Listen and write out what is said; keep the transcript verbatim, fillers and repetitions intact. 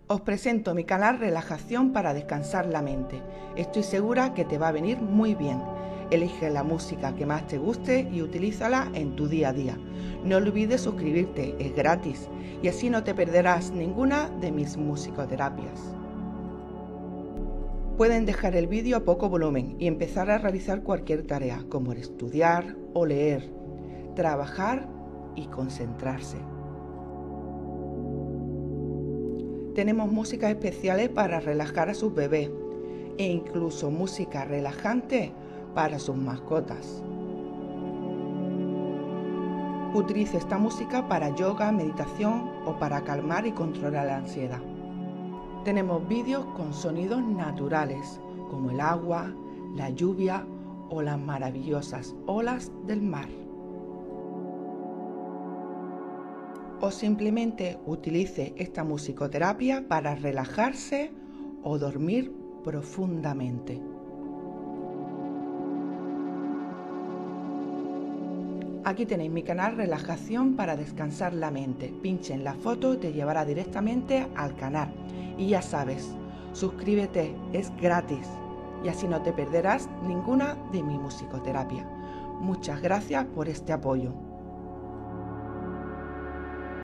Os presento mi canal Relajación para descansar la mente. Estoy segura que te va a venir muy bien. Elige la música que más te guste y utilízala en tu día a día. No olvides suscribirte, es gratis y así no te perderás ninguna de mis musicoterapias. Pueden dejar el vídeo a poco volumen y empezar a realizar cualquier tarea, como estudiar o leer, trabajar y concentrarse. Tenemos músicas especiales para relajar a sus bebés e incluso música relajante para sus mascotas. Utilice esta música para yoga, meditación o para calmar y controlar la ansiedad. Tenemos vídeos con sonidos naturales como el agua, la lluvia o las maravillosas olas del mar. O simplemente utilice esta musicoterapia para relajarse o dormir profundamente. Aquí tenéis mi canal Relajación para descansar la mente. Pinche en la foto, te llevará directamente al canal. Y ya sabes, suscríbete, es gratis. Y así no te perderás ninguna de mi musicoterapia. Muchas gracias por este apoyo.